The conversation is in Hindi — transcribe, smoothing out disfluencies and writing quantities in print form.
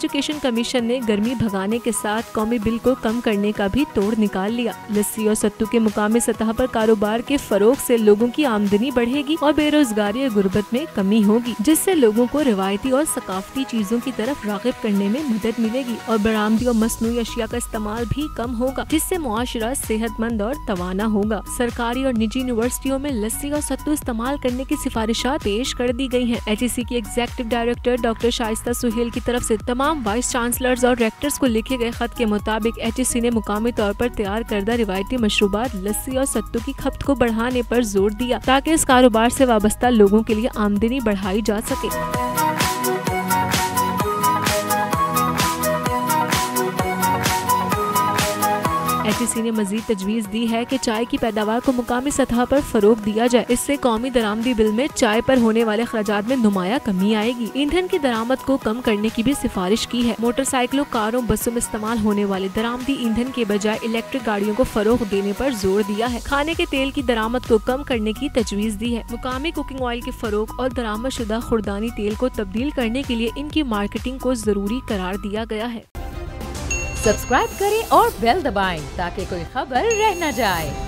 एजुकेशन कमीशन ने गर्मी भगाने के साथ कौमी बिल को कम करने का भी तोड़ निकाल लिया। लस्सी और सत्तू के मुकामी सतह पर कारोबार के फरोग से लोगों की आमदनी बढ़ेगी और बेरोजगारी और गुर्बत में कमी होगी, जिससे लोगों को रिवायती और सकाफती चीजों की तरफ राग़िब करने में मदद मिलेगी और बरामदी और मसनूई अशिया का इस्तेमाल भी कम होगा, जिससे मुआशरा सेहतमंद और तवाना होगा। सरकारी और निजी यूनिवर्सिटियों में लस्सी और सत्तू इस्तेमाल करने की सिफारिशात पेश कर दी गई हैं। HEC की executive director doctor Shaista Suhail की तरफ से तमाम वाइस चांसलर्स और रेक्टर्स को लिखे गए खत के मुताबिक HEC ने मुकामी तौर पर तैयार करदा रिवायती मशरूबात लस्सी और सत्तू की खपत को बढ़ाने पर जोर दिया, ताकि इस कारोबार से वाबस्ता लोगों के लिए आमदनी बढ़ाई जा सके। HEC ने मजीद तजवीज़ दी है कि चाय की पैदावार को मुकामी सतह पर फरोग दिया जाए। इससे कौमी दरामदी बिल में चाय पर होने वाले खर्चात में नुमाया कमी आएगी। ईंधन की दरामद को कम करने की भी सिफारिश की है। मोटरसाइकिलों, कारों, बसों में इस्तेमाल होने वाले दरामदी ईंधन के बजाय इलेक्ट्रिक गाड़ियों को फरोग देने पर जोर दिया है। खाने के तेल की दरामद को कम करने की तजवीज़ दी है। मुकामी कुकिंग ऑयल के फरोग और दरामद शुदा खुर्दानी तेल को तब्दील करने के लिए इनकी मार्केटिंग को जरूरी करार दिया गया है। सब्सक्राइब करें और बेल दबाएं ताकि कोई खबर रह न जाए।